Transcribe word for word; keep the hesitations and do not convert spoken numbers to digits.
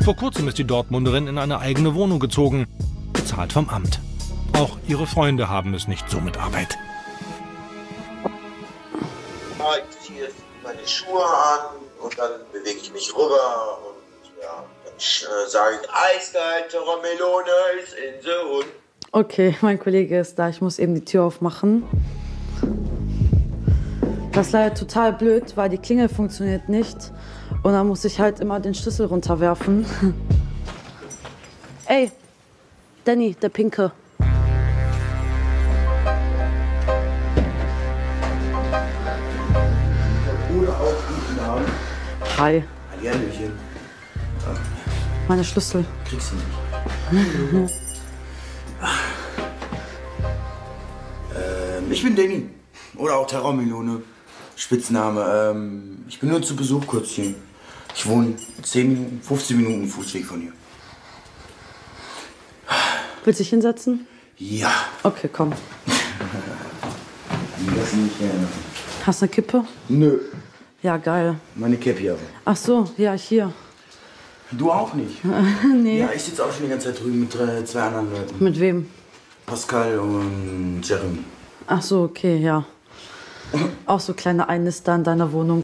Vor kurzem ist die Dortmunderin in eine eigene Wohnung gezogen, bezahlt vom Amt. Auch ihre Freunde haben es nicht so mit Arbeit. Ich ziehe meine Schuhe an und dann bewege ich mich rüber und ja, dann äh, sage ich, eiskalte Melone ist in the Hund. Okay, mein Kollege ist da. Ich muss eben die Tür aufmachen. Das ist leider total blöd, weil die Klingel funktioniert nicht. Und dann muss ich halt immer den Schlüssel runterwerfen. Ey, Danny, der Pinke. Oder auch guten Abend. Hi. Hallihallöchen. Meine Schlüssel. Kriegst du nicht. ähm, ich bin Danny. Oder auch Terrormelone. Spitzname. Ähm, ich bin nur zu Besuch kurz hier. Ich wohne zehn Minuten, fünfzehn Minuten Fußweg von hier. Willst du dich hinsetzen? Ja. Okay, komm. Das nicht gerne. Hast du eine Kippe? Nö. Ja, geil. Meine Cap hier aber. Ach so, ja, hier. Du auch nicht? Nee. Ja, ich sitze auch schon die ganze Zeit drüben mit drei, zwei anderen Leuten. Mit wem? Pascal und Jeremy. Ach so, okay, ja. Auch so kleine Einnister in deiner Wohnung.